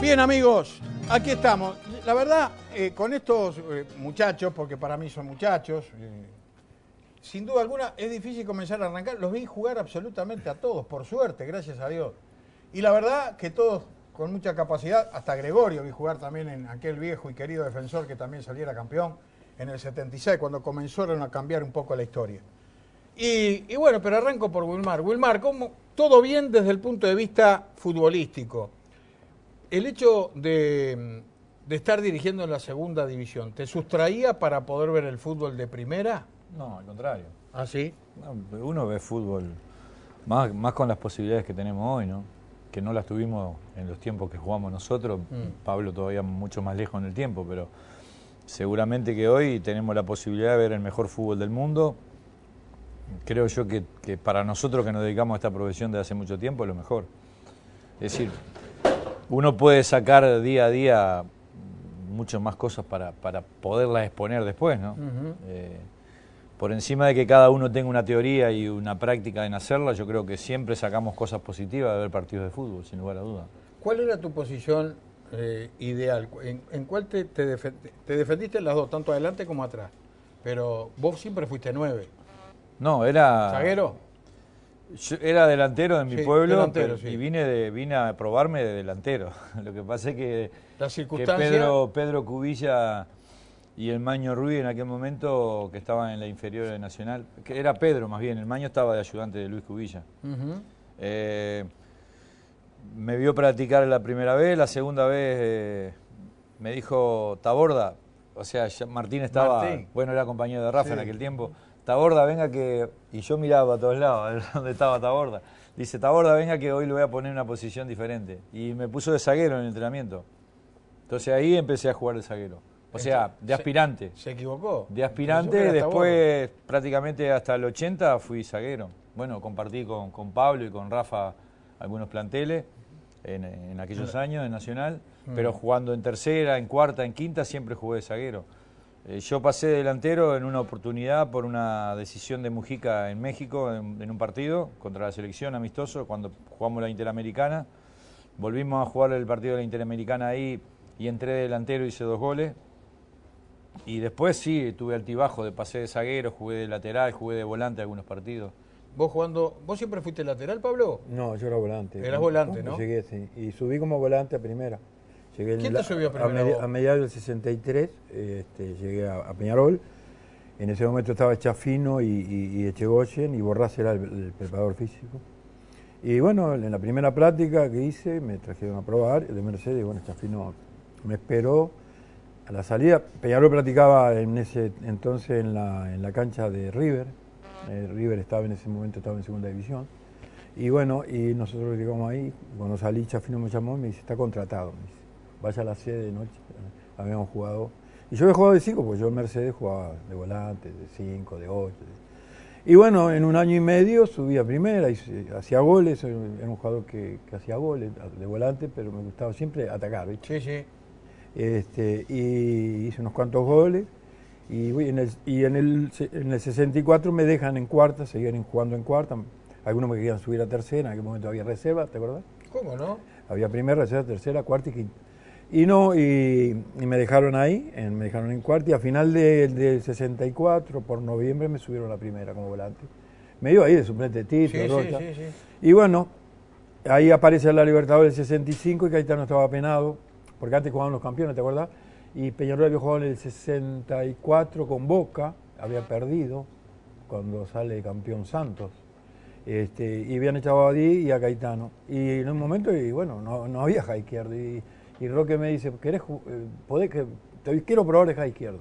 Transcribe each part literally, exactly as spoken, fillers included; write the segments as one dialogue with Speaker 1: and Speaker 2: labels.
Speaker 1: Bien, amigos, aquí estamos. La verdad, eh, con estos eh, muchachos, porque para mí son muchachos, eh, sin duda alguna es difícil comenzar a arrancar. Los vi jugar absolutamente a todos, por suerte, gracias a Dios. Y la verdad que todos con mucha capacidad, hasta Gregorio vi jugar también en aquel viejo y querido Defensor que también saliera campeón en el setenta y seis, cuando comenzaron a cambiar un poco la historia. Y, y bueno, pero arranco por Wilmar. Wilmar, ¿cómo? Todo bien desde el punto de vista futbolístico. El hecho de, de estar dirigiendo en la segunda división, ¿te sustraía para poder ver el fútbol de primera?
Speaker 2: No, al contrario.
Speaker 1: ¿Ah, sí?
Speaker 2: No, uno ve fútbol más, más con las posibilidades que tenemos hoy, ¿no? Que no las tuvimos en los tiempos que jugamos nosotros. Mm. Pablo todavía mucho más lejos en el tiempo, pero seguramente que hoy tenemos la posibilidad de ver el mejor fútbol del mundo. Creo yo que, que para nosotros que nos dedicamos a esta profesión desde hace mucho tiempo es lo mejor. Es decir, uno puede sacar día a día muchas más cosas para, para poderlas exponer después, ¿no? Uh-huh. eh, por encima de que cada uno tenga una teoría y una práctica en hacerla, yo creo que siempre sacamos cosas positivas de ver partidos de fútbol, sin lugar a duda.
Speaker 1: ¿Cuál era tu posición eh, ideal? ¿En, en cuál te, te, defend, te defendiste en las dos, tanto adelante como atrás? Pero vos siempre fuiste nueve.
Speaker 2: No, era...
Speaker 1: ¿Zaguero?
Speaker 2: Yo era delantero de mi sí, pueblo
Speaker 1: delantero,
Speaker 2: pero,
Speaker 1: sí.
Speaker 2: y vine, de, vine a probarme de delantero. Lo que pasa es que,
Speaker 1: La
Speaker 2: circunstancia... que Pedro, Pedro Cubilla y el Maño Ruiz en aquel momento, que estaban en la inferior de Nacional, que era Pedro más bien, el Maño estaba de ayudante de Luis Cubilla. Uh-huh. eh, me vio practicar la primera vez, la segunda vez eh, me dijo Taborda, o sea, Martín estaba,
Speaker 1: Martín.
Speaker 2: bueno, era compañero de Rafa sí. en aquel tiempo. Taborda, venga que... Y yo miraba a todos lados, a ver dónde estaba Taborda. Dice, Taborda, venga que hoy le voy a poner una posición diferente. Y me puso de zaguero en el entrenamiento. Entonces ahí empecé a jugar de zaguero. O sea, de aspirante.
Speaker 1: ¿Se, se equivocó?
Speaker 2: De aspirante, después prácticamente hasta el ochenta fui zaguero. Bueno, compartí con, con Pablo y con Rafa algunos planteles en, en aquellos años en Nacional. Mm. Pero jugando en tercera, en cuarta, en quinta, siempre jugué de zaguero. Yo pasé delantero en una oportunidad por una decisión de Mujica en México, en, en un partido contra la selección amistoso, cuando jugamos la Interamericana. Volvimos a jugar el partido de la Interamericana ahí y entré de delantero, hice dos goles. Y después sí, tuve altibajo, de pasé de zaguero, jugué de lateral, jugué de volante algunos partidos.
Speaker 1: ¿Vos jugando, vos siempre fuiste lateral, Pablo?
Speaker 3: No, yo era volante.
Speaker 1: Eras volante, ¿no?
Speaker 3: Llegué, sí, y subí como volante a primera. Llegué
Speaker 1: ¿Quién te subió primero?
Speaker 3: A, media, a mediados del sesenta y tres este, llegué a, a Peñarol. En ese momento estaba Chafino y, y, y Echegoyen y Borrás era el, el preparador físico. Y bueno, en la primera práctica que hice me trajeron a probar de Mercedes y bueno, Chafino me esperó. A la salida, Peñarol practicaba en ese entonces en la, en la cancha de River. Eh, River estaba en ese momento estaba en segunda división. Y bueno, y nosotros llegamos ahí. Cuando salí, Chafino me llamó y me dice, está contratado. Me dice, vaya a las seis de noche. Habíamos jugado. Y yo había jugado de cinco, porque yo en Mercedes jugaba de volante, de cinco, de ocho. Y bueno, en un año y medio subí a primera, y hacía goles, era un jugador que, que hacía goles de volante, pero me gustaba siempre atacar, ¿viste?
Speaker 1: Sí, sí.
Speaker 3: Este, y hice unos cuantos goles. Y en el, y en el, en el sesenta y cuatro me dejan en cuarta, seguían jugando en cuarta. Algunos me querían subir a tercera, en aquel momento había reserva, ¿te acordás?
Speaker 1: ¿Cómo no?
Speaker 3: Había primera, reserva, tercera, cuarta y quinta. Y no, y, y me dejaron ahí, en, me dejaron en cuarta, y a final del de sesenta y cuatro, por noviembre, me subieron a la primera como volante. Me iba ahí de suplente Tito,
Speaker 1: sí,
Speaker 3: Rocha.
Speaker 1: Sí, sí, sí.
Speaker 3: Y bueno, ahí aparece la Libertadores del sesenta y cinco y Caetano estaba penado, porque antes jugaban los campeones, ¿te acuerdas? Y Peñarol había jugado en el sesenta y cuatro con Boca, había perdido cuando sale campeón Santos. Este, y habían echado a Badí y a Caetano. Y en un momento, y bueno, no, no había ja izquierdo. Y, y Roque me dice, ¿querés, podés que, te quiero probar el ja izquierdo?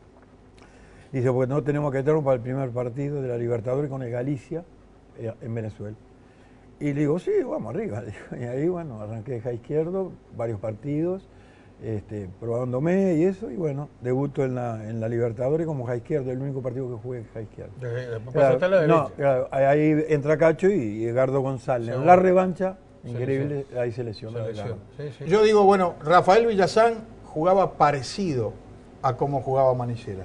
Speaker 3: Dice, porque no tenemos que meternos para el primer partido de la Libertadores con el Galicia eh, en Venezuela. Y le digo, sí, vamos arriba. Y ahí, bueno, arranqué de ja izquierdo, varios partidos, este, probándome y eso. Y bueno, debuto en la, en la Libertadores como ja izquierdo, el único partido que jugué ja izquierdo.
Speaker 1: Después pasaste a la
Speaker 3: no,
Speaker 1: derecha.
Speaker 3: Claro, ahí entra Cacho y Edgardo González. En la revancha, increíble, ahí se lesionó. Se lesionó.
Speaker 1: Sí, sí. Yo digo, bueno, Rafael Villazán jugaba parecido a cómo jugaba Manicera.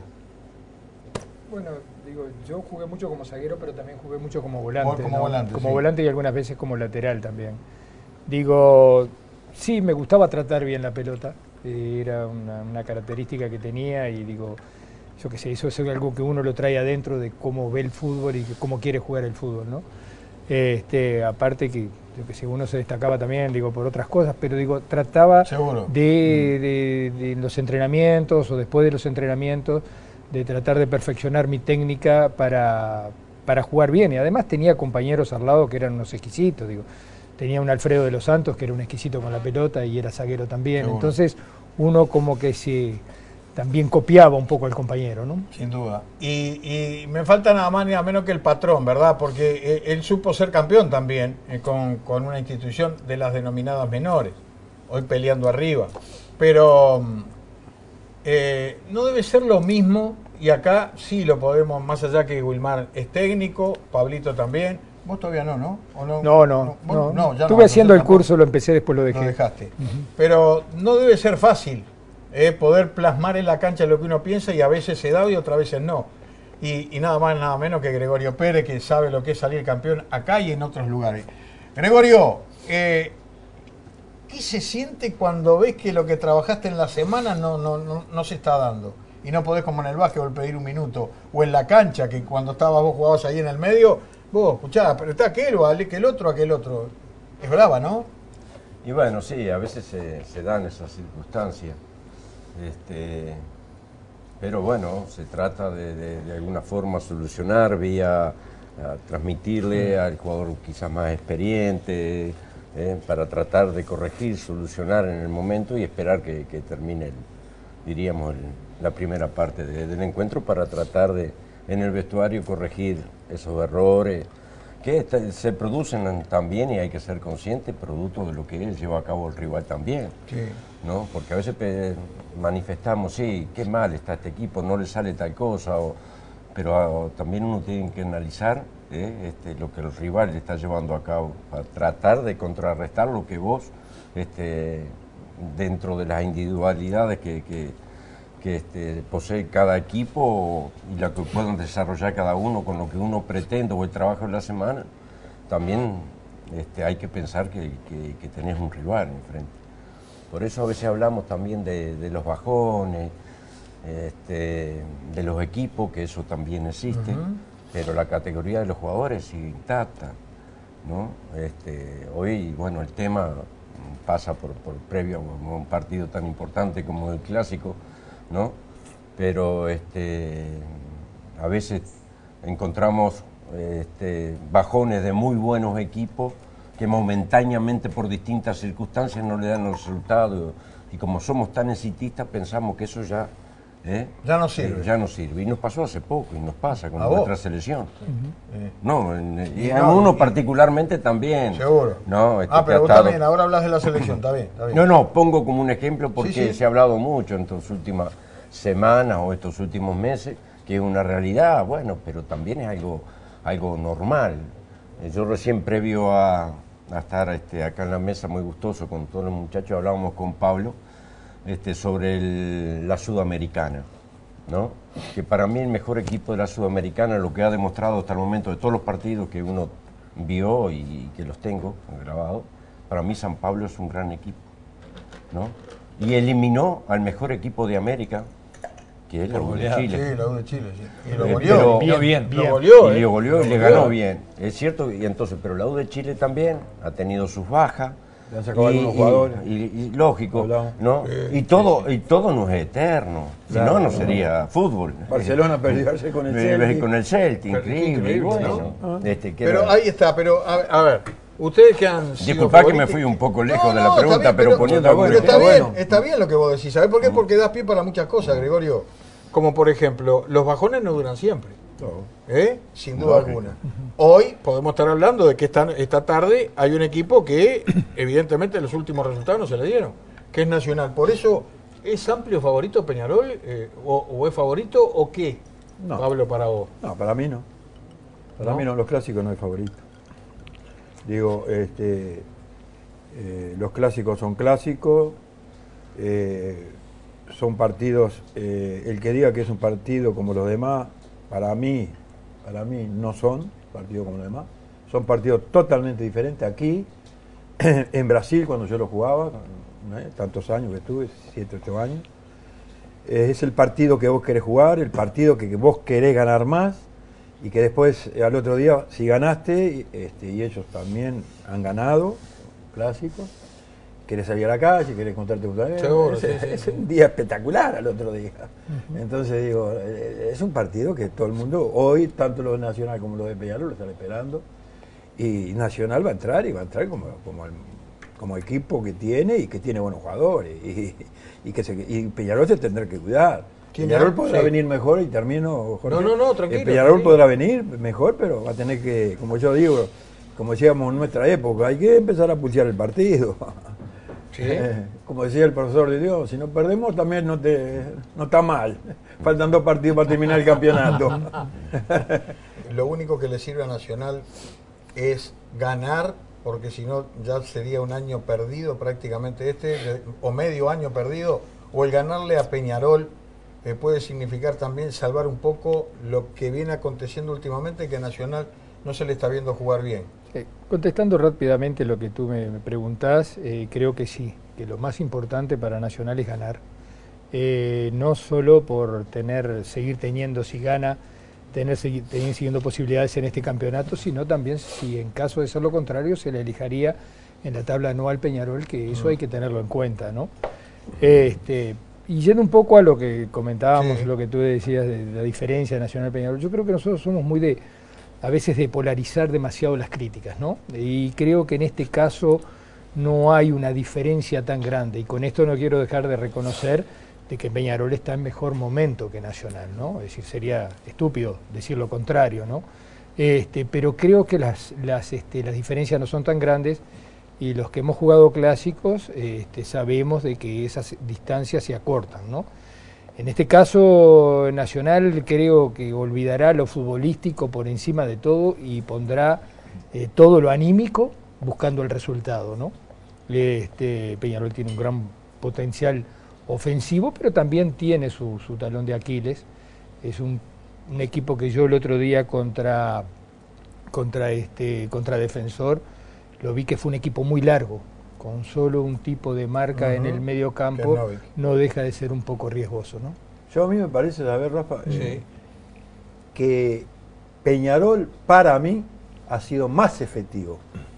Speaker 4: Bueno, digo, yo jugué mucho como zaguero, pero también jugué mucho como volante.
Speaker 1: Como
Speaker 4: ¿no?
Speaker 1: volante,
Speaker 4: Como
Speaker 1: sí.
Speaker 4: volante y algunas veces como lateral también. Digo, sí, me gustaba tratar bien la pelota, eh, era una, una característica que tenía y digo, yo qué sé, eso es algo que uno lo trae adentro de cómo ve el fútbol y cómo quiere jugar el fútbol, ¿no? Este, aparte que, yo que sé, uno se destacaba también, digo, por otras cosas, pero digo, trataba de, de, de los entrenamientos o después de los entrenamientos, de tratar de perfeccionar mi técnica para, para jugar bien. Y además tenía compañeros al lado que eran unos exquisitos, digo. Tenía un Alfredo de los Santos que era un exquisito con la pelota y era zaguero también. Seguro. Entonces uno como que se... también copiaba un poco al compañero, ¿no?
Speaker 1: Sin duda. Y, y me falta nada más ni nada menos que el patrón, ¿verdad? Porque él supo ser campeón también eh, con, con una institución de las denominadas menores, hoy peleando arriba. Pero eh, no debe ser lo mismo, y acá sí lo podemos, más allá que Wilmar es técnico, Pablito también. Vos todavía no, ¿no? ¿O no?
Speaker 4: No, no.
Speaker 1: no,
Speaker 4: no,
Speaker 1: no ya
Speaker 4: Estuve
Speaker 1: no,
Speaker 4: haciendo el
Speaker 1: tampoco.
Speaker 4: curso, lo empecé, después lo dejé.
Speaker 1: Lo dejaste. Uh-huh. Pero no debe ser fácil. Eh, poder plasmar en la cancha lo que uno piensa y a veces se da y otras veces no. Y, y nada más, nada menos que Gregorio Pérez, que sabe lo que es salir campeón acá y en otros lugares. Gregorio, eh, ¿qué se siente cuando ves que lo que trabajaste en la semana no, no, no, no se está dando? Y no podés, como en el básquetbol, pedir un minuto. O en la cancha, que cuando estabas vos jugabas ahí en el medio, vos, escuchá, pero está aquel o que el otro, aquel otro. Es brava, ¿no?
Speaker 5: Y bueno, sí, a veces se, se dan esas circunstancias. Este, pero bueno, se trata de, de, de alguna forma solucionar vía a transmitirle al jugador quizás más experiente eh, para tratar de corregir, solucionar en el momento y esperar que, que termine, el, diríamos, el, la primera parte de, del encuentro para tratar de en el vestuario corregir esos errores que este, se producen también, y hay que ser consciente, producto de lo que él lleva a cabo el rival también.
Speaker 1: Sí.
Speaker 5: ¿No? Porque a veces manifestamos, sí, qué mal está este equipo, no le sale tal cosa, o, pero a, también uno tiene que analizar eh, este, lo que el rival le está llevando a cabo, para tratar de contrarrestar lo que vos, este, dentro de las individualidades que, que, que este, posee cada equipo y la que puedan desarrollar cada uno con lo que uno pretende o el trabajo de la semana, también este, hay que pensar que, que, que tenés un rival enfrente. Por eso a veces hablamos también de, de los bajones, este, de los equipos, que eso también existe, uh-huh. pero la categoría de los jugadores sigue intacta, ¿no? Este, hoy, bueno, el tema pasa por, por previo a un partido tan importante como el Clásico, ¿no? Pero este, a veces encontramos este, bajones de muy buenos equipos que momentáneamente por distintas circunstancias no le dan los resultados, y como somos tan exitistas pensamos que eso ya ¿eh?
Speaker 1: ya no sirve.
Speaker 5: Eh, ya no sirve. Y nos pasó hace poco, y nos pasa con
Speaker 1: ¿A
Speaker 5: nuestra
Speaker 1: vos?
Speaker 5: selección.
Speaker 1: Uh-huh. eh.
Speaker 5: No, en, y
Speaker 1: y
Speaker 5: en
Speaker 1: no,
Speaker 5: uno
Speaker 1: y,
Speaker 5: particularmente también.
Speaker 1: Seguro.
Speaker 5: No, este,
Speaker 1: ah, pero vos
Speaker 5: estado...
Speaker 1: también, ahora hablas de la selección, está bien, está bien.
Speaker 5: No, no, pongo como un ejemplo porque
Speaker 1: sí, sí.
Speaker 5: se ha hablado mucho en estas últimas semanas o estos últimos meses, que es una realidad, bueno, pero también es algo, algo normal. Eh, yo recién previo a... a estar este, acá en la mesa muy gustoso con todos los muchachos, hablábamos con Pablo este, sobre el, la Sudamericana, ¿no? Que para mí el mejor equipo de la Sudamericana, lo que ha demostrado hasta el momento de todos los partidos que uno vio y, y que los tengo grabados, para mí San Pablo es un gran equipo, ¿no? Y eliminó al mejor equipo de América, que es la U de Chile.
Speaker 1: Sí, la U de Chile, sí. Y lo
Speaker 5: Eh,
Speaker 1: goleó.
Speaker 2: Bien, bien.
Speaker 1: Lo goleó,
Speaker 5: y
Speaker 1: eh.
Speaker 5: lo goleó y
Speaker 1: Lo
Speaker 5: le
Speaker 1: goleó.
Speaker 5: ganó bien. Es cierto, y entonces, pero la U de Chile también ha tenido sus bajas.
Speaker 3: Le han sacado
Speaker 5: y,
Speaker 3: algunos
Speaker 5: y-
Speaker 3: jugadores.
Speaker 5: Y, y lógico,
Speaker 3: Hablamos.
Speaker 5: ¿no?
Speaker 1: Sí,
Speaker 5: y todo, y todo no es eterno. Si
Speaker 3: Claro,
Speaker 5: no, no
Speaker 3: no.
Speaker 5: sería fútbol.
Speaker 3: Barcelona perdió ayer con el
Speaker 5: Eh,
Speaker 3: Celtic.
Speaker 5: Con el Celtic,
Speaker 1: Pero
Speaker 5: increíble.
Speaker 1: increíble,
Speaker 5: y bueno,
Speaker 3: ¿no?
Speaker 5: este, que
Speaker 1: Pero
Speaker 5: era-
Speaker 1: ahí está, pero a, a ver, ustedes que han sido
Speaker 5: Disculpá que me
Speaker 1: favoritos-
Speaker 5: fui un poco lejos
Speaker 1: No,
Speaker 5: de la
Speaker 1: no,
Speaker 5: pregunta,
Speaker 1: está bien,
Speaker 5: pero, poniendo
Speaker 3: está bueno,
Speaker 1: pero está
Speaker 3: está
Speaker 1: bien,
Speaker 3: bueno.
Speaker 1: está bien lo que vos decís. ¿Sabés por qué? Porque das pie para muchas cosas, Gregorio. Como por ejemplo, los bajones no duran siempre. ¿Eh? Sin duda
Speaker 5: Lógico.
Speaker 1: alguna. Hoy podemos estar hablando de que esta, esta tarde hay un equipo que evidentemente los últimos resultados no se le dieron, que es Nacional. Por eso, ¿es amplio favorito Peñarol? Eh, o, ¿O es favorito o qué?
Speaker 3: No.
Speaker 1: Pablo, para vos.
Speaker 3: No, para mí no. Para
Speaker 1: ¿No?
Speaker 3: mí no, los clásicos no hay favorito. Digo, este, eh, los clásicos son clásicos, eh, son partidos, eh, el que diga que es un partido como los demás, para mí, para mí no son partidos como los demás, son partidos totalmente diferentes. Aquí en Brasil cuando yo lo jugaba, ¿eh? tantos años que estuve, siete, ocho años. Eh, es el partido que vos querés jugar, el partido que, que vos querés ganar más y que después al otro día, si ganaste, este, y ellos también han ganado, clásico, querés salir a la calle, querés contarte un es,
Speaker 1: sí, sí,
Speaker 3: es
Speaker 1: sí.
Speaker 3: un día espectacular al otro día.
Speaker 4: Uh-huh.
Speaker 3: Entonces digo, es un partido que todo el mundo, hoy, tanto los de Nacional como los de Peñarol lo están esperando. Y Nacional va a entrar y va a entrar como, como, el, como equipo que tiene y que tiene buenos jugadores. Y, y, que se, y Peñarol se tendrá que cuidar. Peñarol podrá sí. venir mejor y termino, Jorge.
Speaker 1: No, no, no, tranquilo.
Speaker 3: Eh, Peñarol
Speaker 1: tranquilo.
Speaker 3: podrá venir mejor, pero va a tener que, como yo digo, como decíamos en nuestra época, hay que empezar a pulsear el partido.
Speaker 1: ¿Sí?
Speaker 3: Eh, como decía el profesor de Dios, si no perdemos también no, te, no está mal. Faltan dos partidos para terminar el campeonato.
Speaker 1: Lo único que le sirve a Nacional es ganar, porque si no ya sería un año perdido prácticamente este, o medio año perdido, o el ganarle a Peñarol eh, puede significar también salvar un poco lo que viene aconteciendo últimamente, que Nacional no se le está viendo jugar bien.
Speaker 4: Eh, contestando rápidamente lo que tú me, me preguntás, eh, creo que sí, que lo más importante para Nacional es ganar, eh, no solo por tener, seguir teniendo, si gana, tener, seguir, tener siguiendo posibilidades en este campeonato, sino también si en caso de ser lo contrario se le elegiría en la tabla anual Peñarol, que eso mm. hay que tenerlo en cuenta, ¿no? Este, y yendo un poco a lo que comentábamos, sí. lo que tú decías de, de la diferencia de Nacional y Peñarol, yo creo que nosotros somos muy de, a veces de polarizar demasiado las críticas, ¿no? Y creo que en este caso no hay una diferencia tan grande, y con esto no quiero dejar de reconocer de que Peñarol está en mejor momento que Nacional, ¿no? Es decir, sería estúpido decir lo contrario, ¿no? Este, pero creo que las, las, este, las diferencias no son tan grandes, y los que hemos jugado clásicos este, sabemos de que esas distancias se acortan, ¿no? En este caso, Nacional creo que olvidará lo futbolístico por encima de todo y pondrá eh, todo lo anímico buscando el resultado, ¿no? Este, Peñarol tiene un gran potencial ofensivo, pero también tiene su, su talón de Aquiles. Es un, un equipo que yo el otro día contra, contra, este, contra Defensor lo vi que fue un equipo muy largo, con solo un tipo de marca uh-huh. en el medio campo, no deja de ser un poco riesgoso, ¿no?
Speaker 3: Yo a mí me parece, a ver, Rafa,
Speaker 1: sí.
Speaker 3: eh, que Peñarol para mí ha sido más efectivo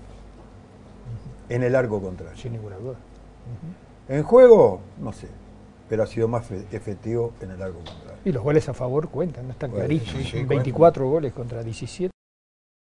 Speaker 3: uh-huh. en el arco contrario.
Speaker 4: Sin ninguna duda. Uh-huh.
Speaker 3: En juego, no sé, pero ha sido más efectivo en el arco contrario.
Speaker 4: Y los goles a favor cuentan, no están
Speaker 3: bueno,
Speaker 4: clarísimos.
Speaker 1: Sí, sí,
Speaker 4: veinticuatro cuentan. Goles contra diecisiete.